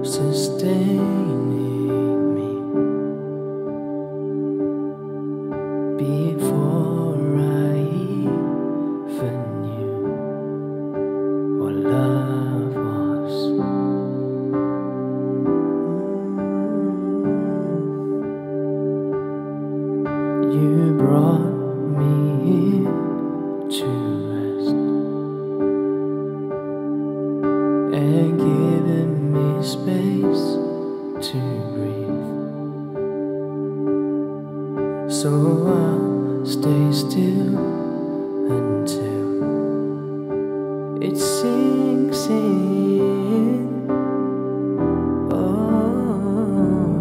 sustaining me before I even knew what love was. You brought me here to rest and given me space to breathe. So I'll stay still until it sinks in. Oh,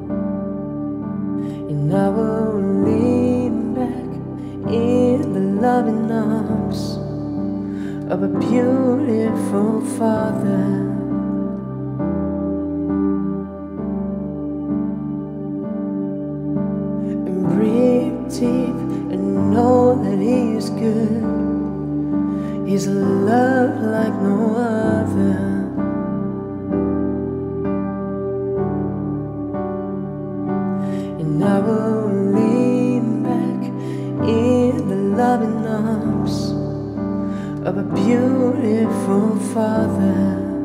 and I will lean back in the loving arms of a beautiful Father. And breathe deep and know that He is good. He's a love like no other. And I will lean back in the loving arms of a beautiful Father.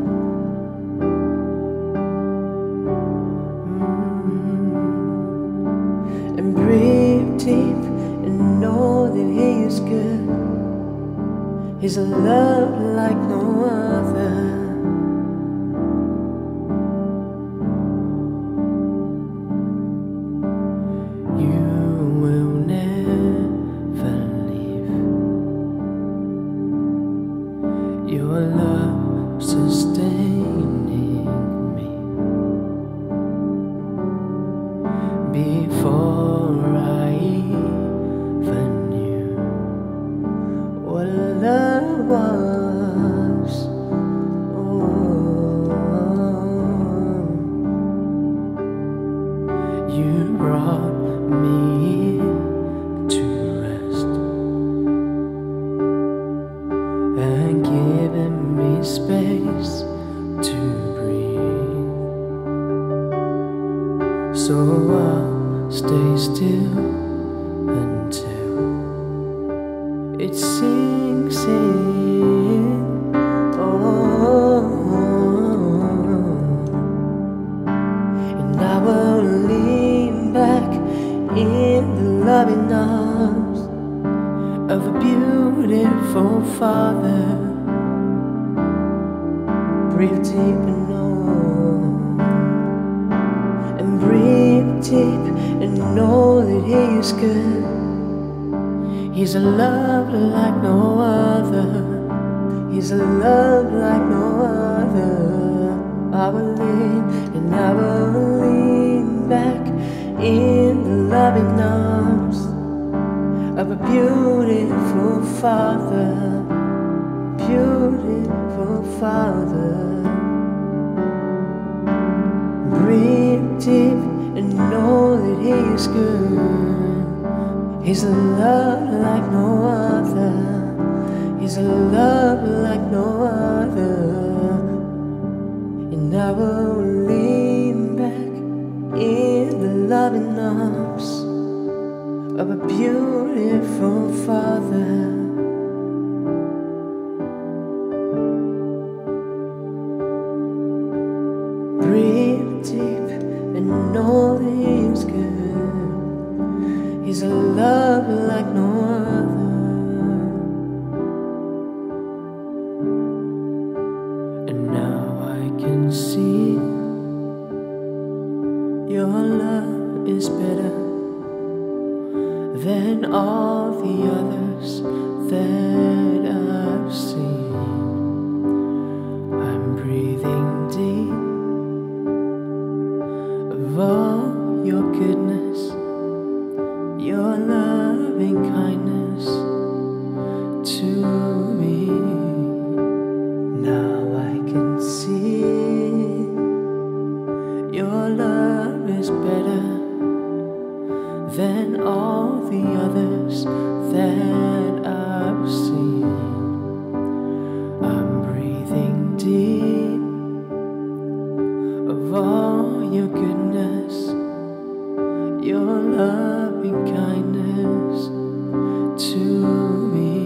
And breathe deep and know that He is good. He's a love like no other. You will never leave. Your love sustaining me before I even knew what love was. Oh, you brought me to rest and given me space to breathe. So I'll stay still until it sinks in. Oh, and I will lean back in the loving arms of a beautiful Father. Breathe deep and know, and breathe deep and know that He is good. He's a love like no other. He's a love like no other. I will lean and I will lean back in the loving arms of a beautiful Father. Beautiful Father. Breathe deep and know that He is good. He's a love like no other. He's a love like no other. And I will lean back in the loving arms of a beautiful Father. Breathe deep and know that He is good. He's a love like no other. And now I can see your love is better than all the others that I've seen. I'm breathing deep of all your goodness, your loving kindness to me. Now I can see your love is better than all the others that I've seen. I'm breathing deep of of all your goodness, your loving kindness to me.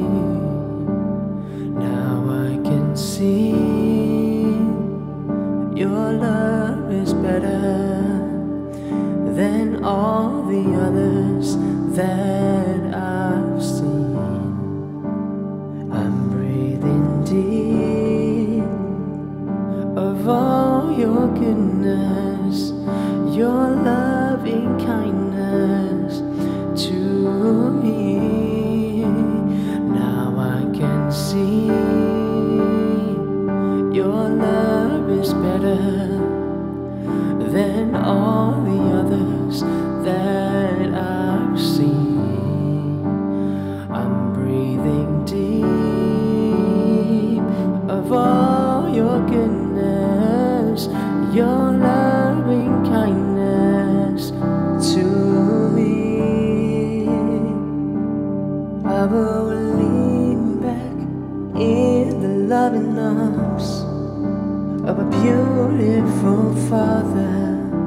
Now I can see your love is better than all the others that I've seen. I'm breathing deep of all your goodness, your loving kindness to me. Now I can see your love is better than all the others that I've seen. I'm breathing deep of all your goodness, your loving kindness to me. I will lean back in the loving arms of a beautiful Father.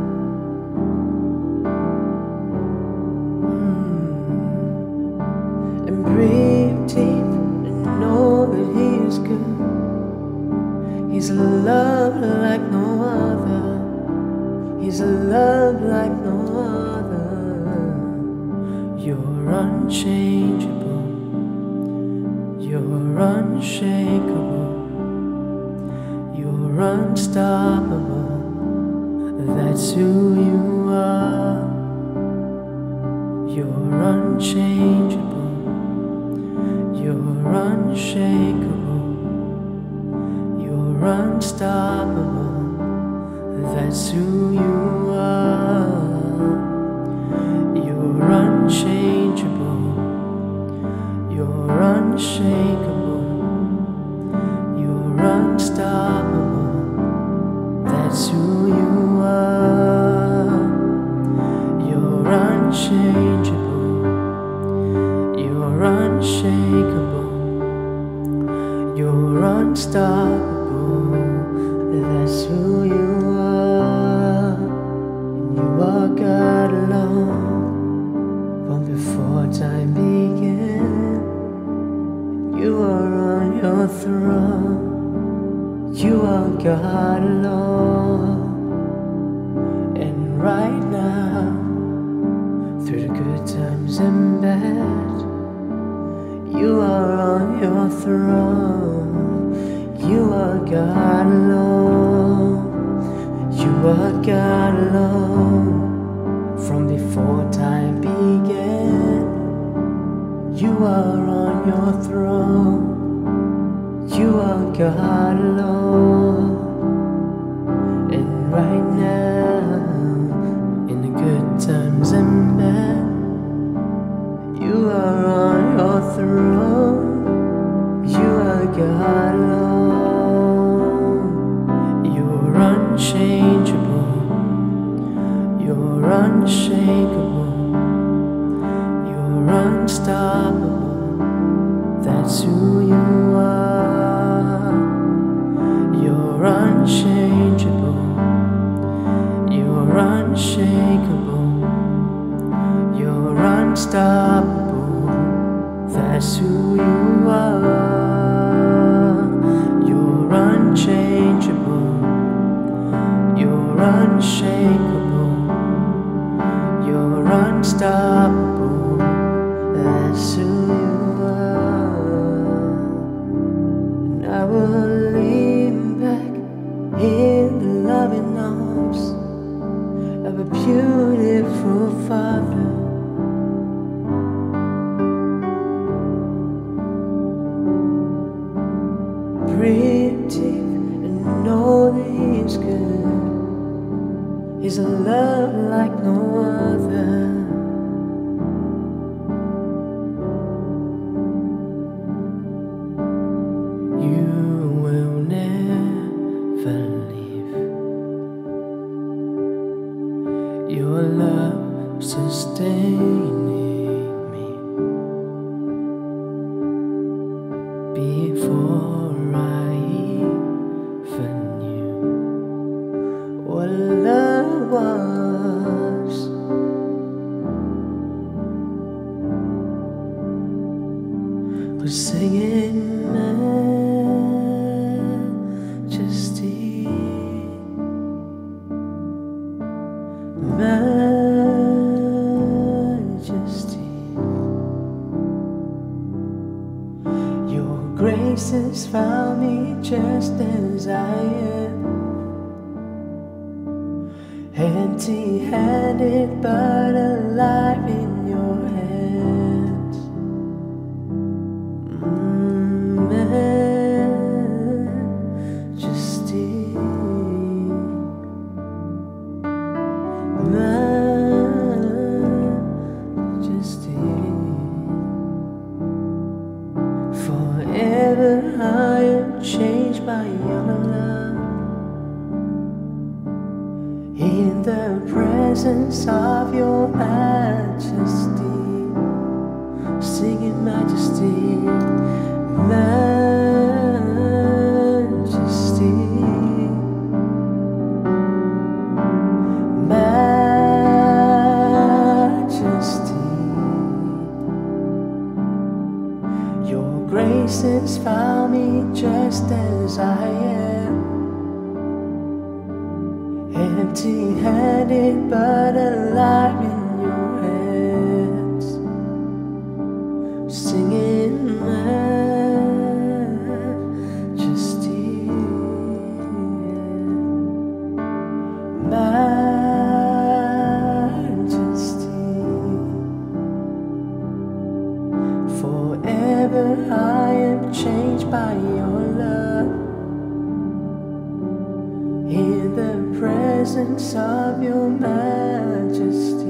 And breathe deep and know that He is good. He's a love like no other. He's a love like no other. You're unchangeable. You're unshakable. You're unstoppable. That's who you are. You're unchangeable. You're unshakable. You're unstoppable. That's who you are. You're unchangeable. You're unshakable. You're unstoppable. That's who you are. You're unchangeable. You're unshakable. You're unstoppable. That's who you are. And you are God alone. From before time began, you are on your throne. You are God alone. And right now, through the good times and bad, you are on your throne. You are God alone. You are God alone. From before time began, you are on your throne. You are God alone. And right now, in the good times and bad, you are on your throne. You are God alone. You're unchangeable. You're unshakable. You're unstoppable. That's who you are. You're unchangeable. You're unshakable. You're unstoppable. That's who you are. You're unchangeable. You're unshakable. You're unstoppable. That's who you are. And I will lean back in the loving arms of a beautiful Father. Breathe deep and know that He is good. He's a love like no other. You will never leave. Your love sustaining me. Before I even knew what Majesty. Your grace has found me just as I am, empty-handed but alive in your hands. Majesty, Majesty. Forever I am changed by your love, in the presence of your majesty, singing majesty, majesty, majesty. Your grace has found me just as I am, empty-handed but alive in your hands, singing majesty, majesty. Forever I am changed by your love, in the presence of your majesty.